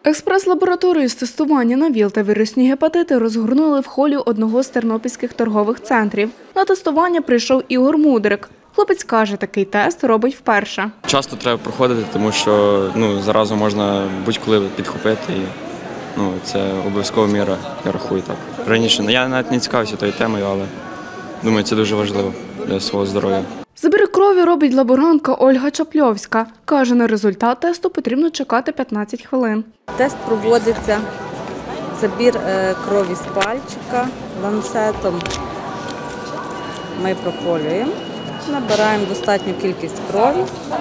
Експрес-лабораторію з тестування на ВІЛ та вірусні гепатити розгорнули в холі одного з тернопільських торгових центрів. На тестування прийшов Ігор Мудрик. Хлопець каже, такий тест робить вперше. Часто треба проходити, тому що заразу можна будь-коли підхопити. І, це обов'язкова міра, я рахую так. Раніше я навіть не цікавився тою темою, але думаю, це дуже важливо для свого здоров'я. Забір крові робить лаборантка Ольга Чапльовська. Каже, на результат тесту потрібно чекати 15 хвилин. Тест проводиться, забір крові з пальчика ланцетом. Ми проколюємо, набираємо достатню кількість крові,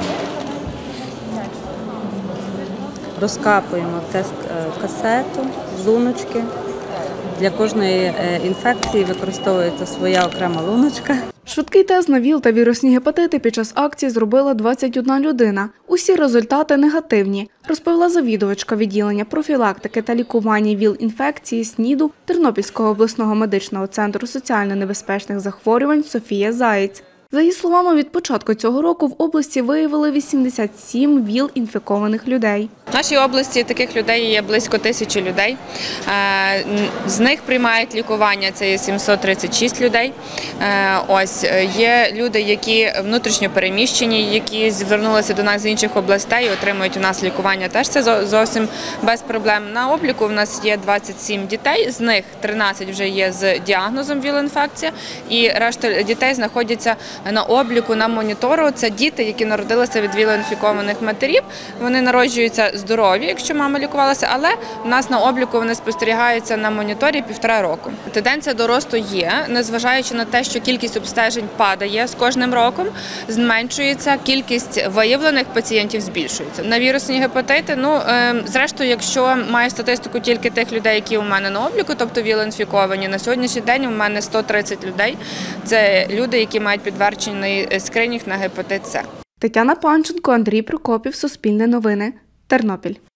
розкапуємо тест-касету, з луночки. Для кожної інфекції використовується своя окрема луночка. Швидкий тест на ВІЛ та вірусні гепатити під час акції зробила 21 людина. Усі результати негативні, розповіла завідувачка відділення профілактики та лікування ВІЛ-інфекції СНІДу Тернопільського обласного медичного центру соціально небезпечних захворювань Софія Заєць. За її словами, від початку цього року в області виявили 87 ВІЛ-інфікованих людей. В нашій області таких людей є близько 1000 людей. З них приймають лікування, це є 736 людей. Є люди, які внутрішньо переміщені, які звернулися до нас з інших областей і отримують у нас лікування. Теж це зовсім без проблем. На обліку в нас є 27 дітей, з них 13 вже є з діагнозом ВІЛ-інфекція, і решта дітей знаходяться на обліку, на монітору. Це діти, які народилися від ВІЛ-інфікованих матерів. Вони народжуються здорові, якщо мама лікувалася, але в нас на обліку вони спостерігаються на моніторі 1,5 року. Тенденція до росту є, незважаючи на те, що кількість обстежень падає з кожним роком, зменшується, кількість виявлених пацієнтів збільшується. На вірусні гепатити, зрештою, якщо маю статистику тільки тих людей, які у мене на обліку, тобто ВІЛ-інфіковані, на сьогоднішній день у мене 130 людей. Це люди, які мають підтверджений скринінг на гепатит С. Тетяна Панченко, Андрій Прокопів, Суспільне новини, Тернопіль.